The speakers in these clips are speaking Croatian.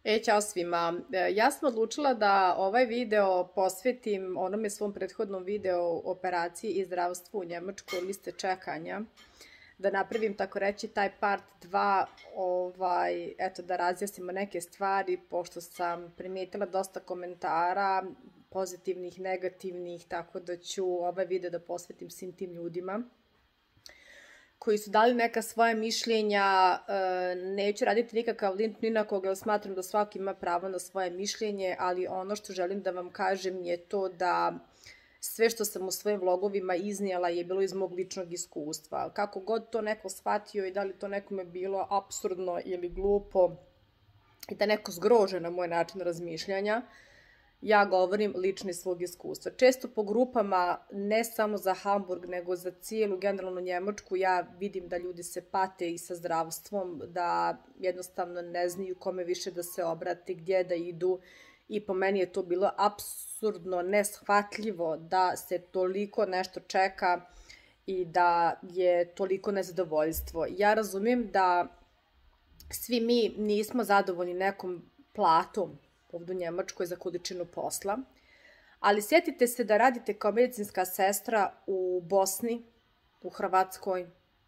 Ćao svima. Ja sam odlučila da ovaj video posvetim onome svom prethodnom video operaciji i zdravstvu u Njemačkoj, liste čekanja. Da napravim, tako reći, taj part 2, eto, da razjasnimo neke stvari, pošto sam primijetila dosta komentara, pozitivnih, negativnih, tako da ću ovaj video da posvetim svim tim ljudima koji su dali neka svoja mišljenja. Neću raditi nikakav link ni na koga, jer smatram da svaki ima pravo na svoje mišljenje, ali ono što želim da vam kažem je to da sve što sam u svojim vlogovima iznijela je bilo iz mog ličnog iskustva. Kako god to neko shvatio i da li to nekome bilo apsurdno ili glupo i da neko zgrože na moj način razmišljanja, ja govorim lično iz svog iskustva. Često po grupama, ne samo za Hamburg, nego za cijelu generalnu Njemačku, ja vidim da ljudi se pate i sa zdravstvom, da jednostavno ne znaju kome više da se obrati, gdje da idu, i po meni je to bilo apsurdno, neshvatljivo da se toliko nešto čeka i da je toliko nezadovoljstvo. Ja razumijem da svi mi nismo zadovoljni nekom platom ovdje u Njemačkoj za količinu posla, ali sjetite se da radite kao medicinska sestra u Bosni, u Hrvatskoj,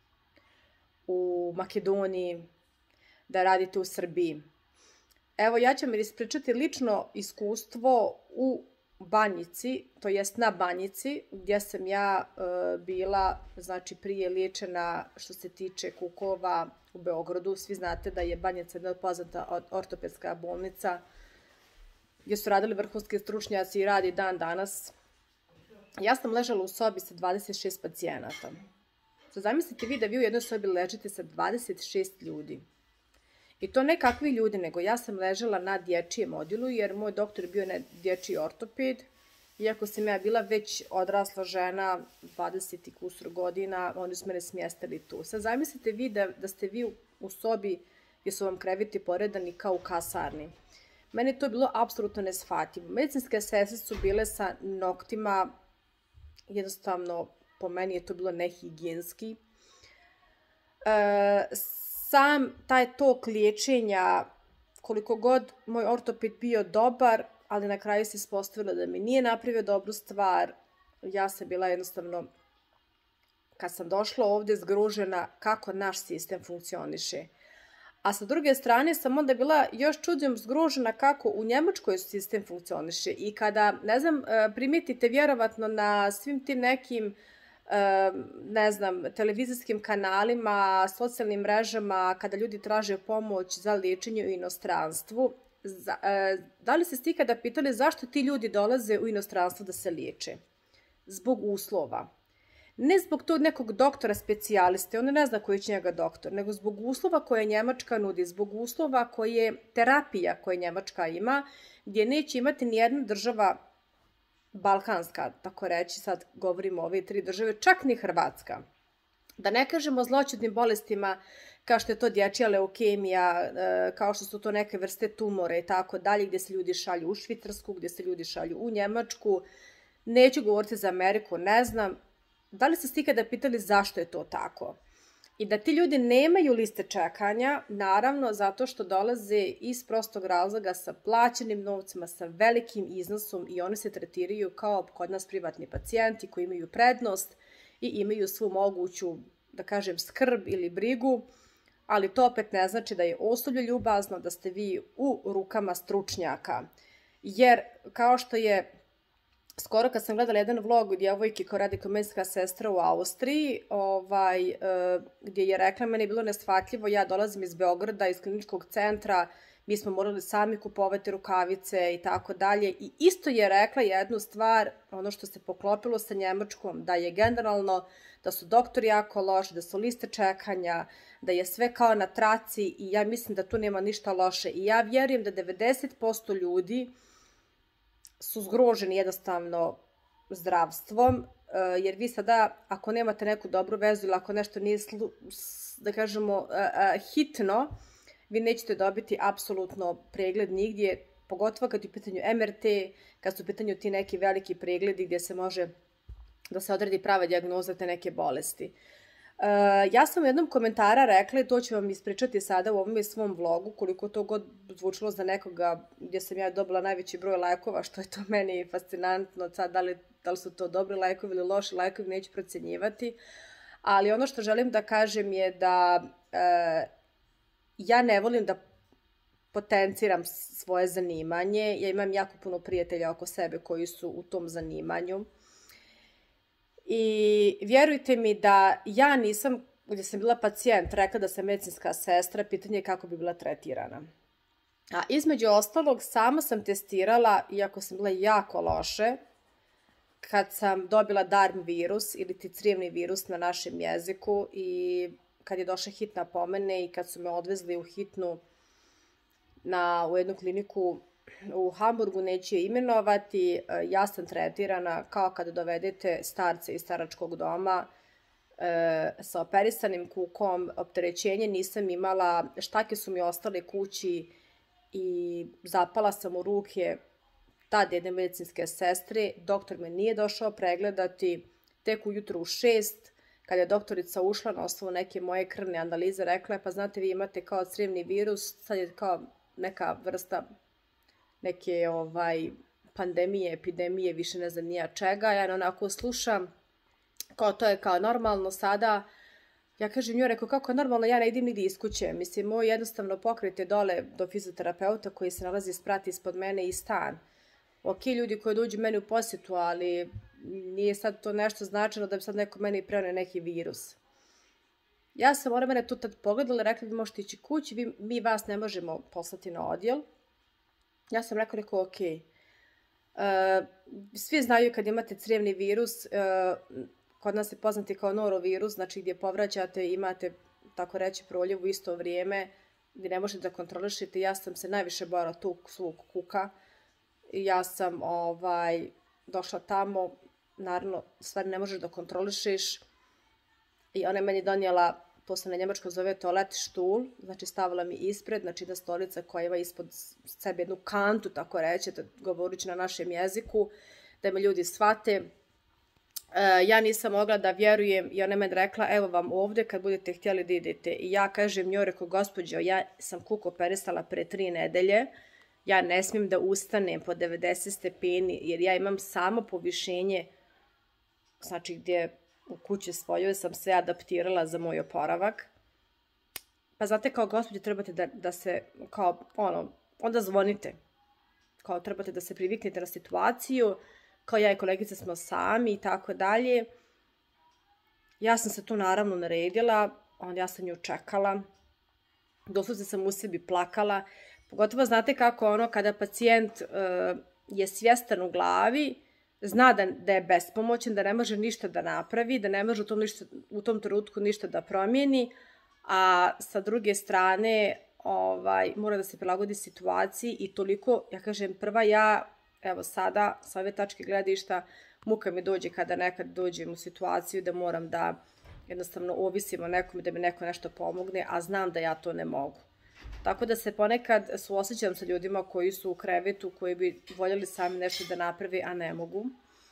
u Makedoniji, da radite u Srbiji. Evo, ja ću vam ispričati lično iskustvo u Banjici, to jest na Banjici, gdje sam ja bila, znači, prije liječena što se tiče kukova u Beogradu. Svi znate da je Banjica jedna poznata ortopedska bolnica gdje su radili vrhunski stručnjaci i radi dan danas. Ja sam ležala u sobi sa 26 pacijenata. Zamislite vi da vi u jednoj sobi ležite sa 26 ljudi. I to ne kakvi ljudi, nego ja sam ležala na dječjem odjelu, jer moj doktor je bio dječji ortoped. Iako sam ja bila već odrasla žena, 20 i kusur godina, oni su mene smjestili tu. Sad zamislite vi da ste vi u sobi gdje su vam kreveti poredani kao u kasarni. Meni to je bilo apsolutno neshvatljivo. Medicinske sestre su bile sa noktima, jednostavno po meni je to bilo nehigijenski. Sam taj tok liječenja, koliko god moj ortoped bio dobar, ali na kraju se ispostavilo da mi nije napravio dobru stvar. Ja sam bila jednostavno, kad sam došla ovdje, zgrožena kako naš sistem funkcioniše. A sa druge strane sam onda bila još čudom zgrožena kako u Njemačkoj sistem funkcioniše. I kada, ne znam, primijetite vjerovatno na svim tim nekim, ne znam, televizijskim kanalima, socijalnim mrežama, kada ljudi traže pomoć za liječenje u inostranstvu, da li ste se ikada pitali zašto ti ljudi dolaze u inostranstvo da se liječe? Zbog uslova. Ne zbog tog nekog doktora specijaliste, on ne zna koji će njega doktor, nego zbog uslova koje Njemačka nudi, zbog uslova koje terapija koje Njemačka ima, gdje neće imati nijedna država balkanska, tako reći, sad govorimo o ove 3 države, čak ni Hrvatska. Da ne kažemo o zloćudnim bolestima kao što je to dječja leukemija, kao što su to neke vrste tumora i tako dalje, gdje se ljudi šalju u Švicarsku, gdje se ljudi šalju u Njemačku. Neću govoriti za Ameriku, ne znam. Da li ste se ikada pitali zašto je to tako? I da ti ljudi nemaju liste čekanja, naravno zato što dolaze iz prostog razloga sa plaćenim novcima, sa velikim iznosom, i oni se tretiraju kao kod nas privatni pacijenti koji imaju prednost i imaju svu moguću, da kažem, skrb ili brigu, ali to opet ne znači da je osoblje ljubazno, da ste vi u rukama stručnjaka. Jer kao što je skoro kad sam gledala jedan vlog djevojke koja radi kao medicinska sestra u Austriji, gdje je rekla, meni je bilo neshvatljivo, ja dolazim iz Beograda, iz kliničkog centra, mi smo morali sami kupovati rukavice i tako dalje. I isto je rekla jednu stvar, ono što se poklopilo sa Njemačkom, da je generalno, da su doktori jako loši, da su liste čekanja, da je sve kao na traci, i ja mislim da tu nema ništa loše. I ja vjerujem da 90% ljudi su zgroženi jednostavno zdravstvom, jer vi sada, ako nemate neku dobru vezu ili ako nešto nije, da kažemo, hitno, vi nećete dobiti apsolutno pregled nigdje, pogotovo kad je u pitanju MRT, kad su u pitanju ti neki veliki pregledi gdje se može da se odredi prava dijagnoza te neke bolesti. Ja sam u jednom komentara rekla, i to ću vam ispričati sada u ovom svom vlogu, koliko to god zvučilo za nekoga gdje sam ja dobila najveći broj lajkova, što je to meni fascinantno, sad da li su to dobri lajkovi ili loši lajkovi, neću procenjivati, ali ono što želim da kažem je da ja ne volim da potenciram svoje zanimanje, ja imam jako puno prijatelja oko sebe koji su u tom zanimanju. I vjerujte mi da ja nisam, gdje sam bila pacijent, rekla da sam medicinska sestra, pitanje je kako bi bila tretirana. A između ostalog, sama sam testirala, iako sam bila jako loše, kad sam dobila Darm virus ili ti crijevni virus na našem jeziku i kad je došla hitna po mene i kad su me odvezli u hitnu u jednu kliniku u Hamburgu, neću je imenovati, ja sam tretirana kao kada dovedete starce iz staračkog doma sa operisanim kukom, opterećenje nisam imala, štake su mi ostale kući i zapala sam u ruke tad jedne medicinske sestre, doktor me nije došao pregledati, tek ujutru u 6, kad je doktorica ušla na osnovu neke moje krvne analize, rekla je, pa znate vi imate kao crijevni virus, sad je kao neka vrsta neke pandemije, epidemije, više ne znam nija čega, ja onako slušam, kao to je kao normalno sada, ja kažem njoj, rekao, kako je normalno, ja ne idem nigdje iz kuće, mislim, moj jednostavno pokret je dole do fizioterapeuta koji se nalazi sprati ispod mene i stan. Ok, ljudi koji dođu meni u posjetu, ali nije sad to nešto značajno da bi sad neko meni preneo neki virus. Ja sam mene tu tad pogledala, rekla da možete ići kući, mi vas ne možemo poslati na odjel. Ja sam rekao, ok. Svi znaju kad imate crijevni virus, kod nas je poznati kao norovirus, znači gdje povraćate, imate, tako reći, proljev u isto vrijeme, gdje ne možete da kontrolišete. Ja sam se najviše bojala tog svog kuka. Ja sam došla tamo, naravno, stvari ne možeš da kontrolišeš. I ona je meni donijela, to se na njemačkom zove toalet štul, znači stavila mi ispred, znači jedna stolica koja ima ispod sebe jednu kantu, tako reći, govorući na našem jeziku, da me ljudi shvate. Ja nisam mogla da vjerujem i ona je meni rekla, evo vam ovdje kad budete htjeli da idete. I ja kažem njoj, rekao, gospođo, ja sam kuk operisala pre 3 nedelje, ja ne smijem da ustanem po 90 stepeni, jer ja imam samo povišenje, znači gdje u kući svojoj sam se adaptirala za moj oporavak. Pa znate, kao gospođe trebate da se, kao onda zvonite. Kao trebate da se priviknete na situaciju, kao ja i kolegica smo sami i tako dalje. Ja sam se tu naravno naredila, onda ja sam nju čekala. Doslovce sam u sebi plakala. Pogotovo znate kako kada pacijent je svjestan u glavi, zna da je bespomoćen, da ne može ništa da napravi, da ne može u tom trenutku ništa da promijeni, a sa druge strane mora da se prilagodi situaciji i toliko, ja kažem, prva evo sada, sa ove tačke gledišta, muka mi dođe kada nekad dođem u situaciju da moram da jednostavno ovisim o nekome da mi neko nešto pomogne, a znam da ja to ne mogu. Tako da se ponekad suosjećam sa ljudima koji su u krevetu, koji bi voljeli sami nešto da napravi, a ne mogu.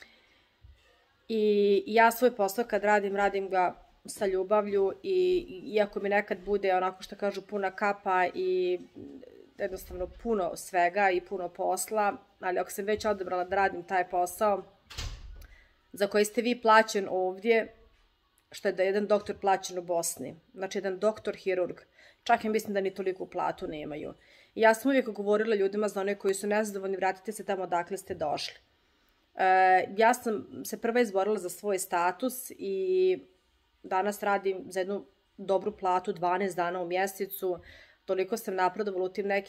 I ja svoj posao kad radim ga sa ljubavlju i iako mi nekad bude onako što kažu puna kapa i jednostavno puno svega i puno posla, ali ako sam već odabrala da radim taj posao za koji ste vi plaćen ovdje, što je da jedan doktor plaćen u Bosni, znači jedan doktor hirurg, čak i mislim da ni toliku platu nemaju. I ja sam uvijek govorila ljudima za one koji su nezadovoljni, vratite se tamo odakle ste došli. Ja sam se prva izborila za svoj status i danas radim za jednu dobru platu 12 dana u mjesecu. Toliko sam napredovala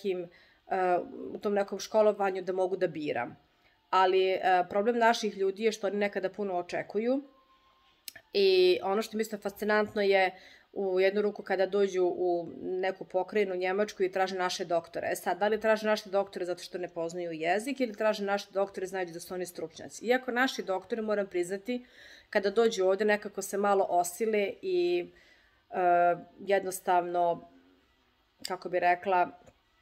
u tom nekom školovanju da mogu da biram. Ali problem naših ljudi je što oni nekada puno očekuju i ono što mi isto fascinantno je u jednu ruku kada dođu u neku pokrajinu Njemačku i traže naše doktore. Sad, da li traže naše doktore zato što ne poznaju jezik ili traže naše doktore znajući da su oni stručnjaci. Iako naši doktori, moram priznati, kada dođu ovdje nekako se malo osile i jednostavno, kako bi rekla,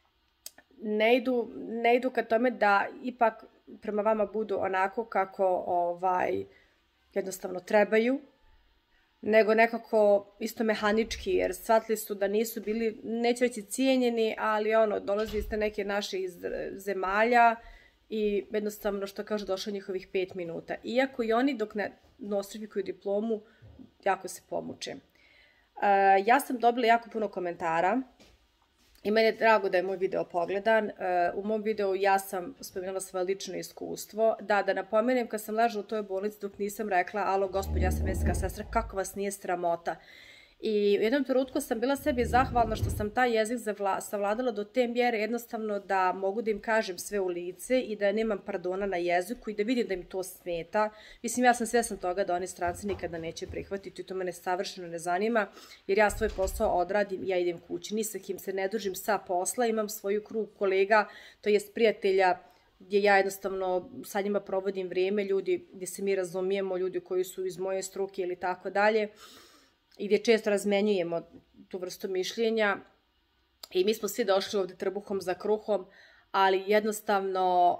ne idu ka tome da ipak prema vama budu onako kako jednostavno trebaju. nego nekako isto mehanički, jer shvatili su da nisu bili, neću reći cijenjeni, ali dolazili ste neke naše iz zemalja i jednostavno, što kažu, došlo njihovih 5 minuta. Iako i oni dok ne nostrifikuju diplomu, jako se pomuče. Ja sam dobila jako puno komentara i meni je drago da je moj video pogledan. U mom videu ja sam spomenula svoje lično iskustvo. Da napomenem, kad sam ležala u toj bolnici dok nisam rekla, alo gospođa, ja sam medicinska sestra, kako vas nije sramota? I u jednom trenutku sam bila sebi zahvalna što sam taj jezik savladala do te mjere jednostavno da mogu da im kažem sve u lice i da nemam pardona na jeziku i da vidim da im to smeta. Mislim, ja sam svjesna toga da oni stranci nikada neće prihvatiti i to mene savršeno ne zanima, jer ja svoj posao odradim i ja idem kući. Ni sa kim se ne družim sa posla, imam svoju krug kolega, to jest prijatelja, gdje ja jednostavno sa njima provodim vrijeme, ljudi gdje se mi razumijemo, ljudi koji su iz moje struke ili tako dalje, i gdje često razmenjujemo tu vrstu mišljenja i mi smo svi došli ovdje trbuhom za kruhom, ali jednostavno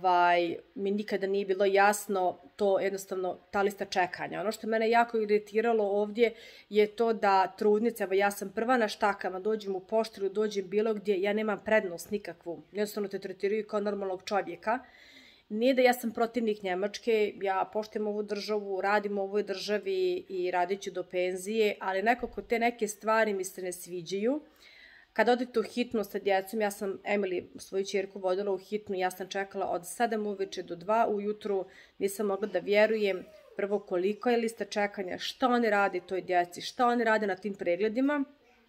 mi nikada nije bilo jasno to, jednostavno ta lista čekanja. Ono što mene jako iritiralo ovdje je to da trudnice, evo ja sam prva na štakama, dođem u poštu ili dođem bilo gdje, ja nemam prednost nikakvu, jednostavno te tretiraju kao normalnog čovjeka. Nije da ja sam protivnik Njemačke, ja poštujem ovu državu, radim u ovoj državi i radit ću do penzije, ali nekako te neke stvari mi se ne sviđaju. Kad odete u hitnu sa djecom, ja sam Emily, svoju ćerku, vodila u hitnu, ja sam čekala od 7 uveče do 2 ujutru, nisam mogla da vjerujem prvo koliko je lista čekanja, šta oni rade toj djeci, šta oni rade na tim pregledima,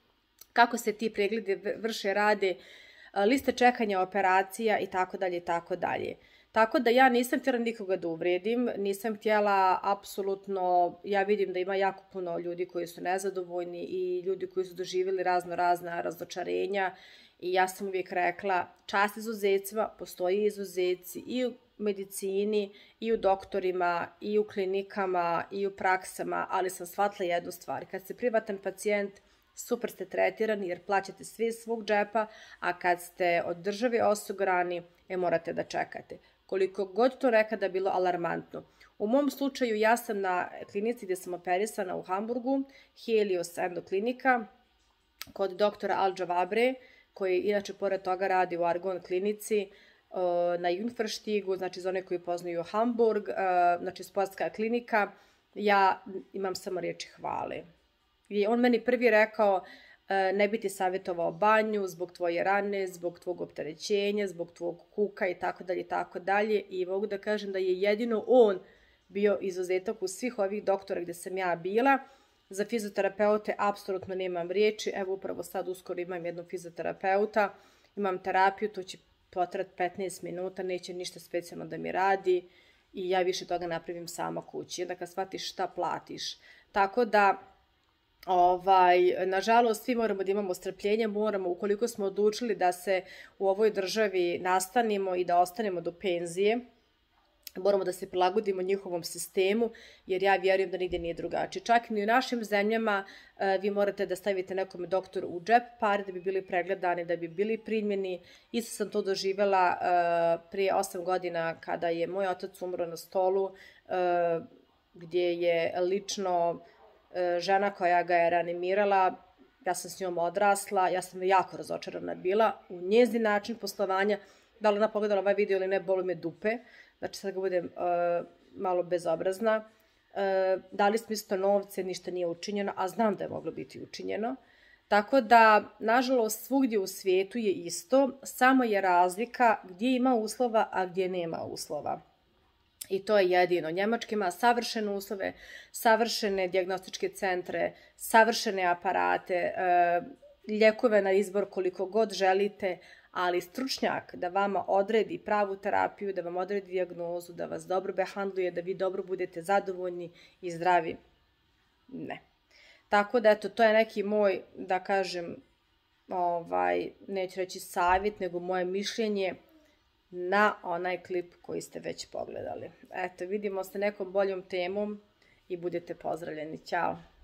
kako se ti pregledi vrše, rade, liste čekanja operacija i tako dalje i tako dalje. Tako da ja nisam htjela nikoga da uvrijedim, nisam htjela apsolutno, ja vidim da ima jako puno ljudi koji su nezadovoljni i ljudi koji su doživjeli razna razočarenja i ja sam uvijek rekla, čast izuzecima, postoji izuzeci i u medicini, i u doktorima, i u klinikama, i u praksama, ali sam shvatila jednu stvar, kad ste privatan pacijent, super ste tretirani jer plaćate sve iz svog džepa, a kad ste od države osigurani, morate da čekate. Koliko god to nekada bilo alarmantno. U mom slučaju ja sam na klinici gdje sam operisana u Hamburgu, Helios endoklinika, kod doktora Al-Džavabre, koji inače pored toga radi u Argon klinici, na Jungfrstigu, znači za one koji poznaju Hamburg, znači sportska klinika, ja imam samo riječi hvale. I on meni prvi rekao, ne bi ti savjetovao banju zbog tvoje rane, zbog tvog opterećenja, zbog tvog kuka i tako dalje i tako dalje. I mogu da kažem da je jedino on bio izuzetak u svih ovih doktora gdje sam ja bila. Za fizioterapeute apsolutno nemam riječi. Evo upravo sad uskoro imam jednog fizioterapeuta, imam terapiju, to će potrati 15 minuta, neće ništa specijalno da mi radi i ja više toga napravim sama kući. Onda kad shvatiš šta platiš. Tako da nažalost, svi moramo da imamo strpljenje, moramo, ukoliko smo odlučili da se u ovoj državi nastanimo i da ostanemo do penzije, moramo da se prilagodimo njihovom sistemu, jer ja vjerujem da nigdje nije drugačije. Čak i u našim zemljama vi morate da stavite nekom doktoru u džep pare da bi bili pregledani, da bi bili primljeni. Isto sam to doživjela prije 8 godina kada je moj otac umro na stolu, gdje je lično žena koja ga je reanimirala, ja sam s njom odrasla, ja sam jako razočarana bila u njezin način poslovanja, da li ona pogledala ovaj video ili ne, boli me dupe, znači sad ga budem malo bezobrazna. Dali smo isto novce, ništa nije učinjeno, a znam da je moglo biti učinjeno. Tako da, nažalost, svugdje u svijetu je isto, samo je razlika gdje ima uslova, a gdje nema uslova. I to je jedino. Njemačka ima savršene uslove, savršene dijagnostičke centre, savršene aparate, lijekove na izbor koliko god želite, ali stručnjak da vama odredi pravu terapiju, da vam odredi dijagnozu, da vas dobro behandluje, da vi dobro budete zadovoljni i zdravi, ne. Tako da, eto, to je neki moj, da kažem, neću reći savjet, nego moje mišljenje na onaj klip koji ste već pogledali. Eto, vidimo se nekom boljom temom i budete pozdravljeni. Ćao!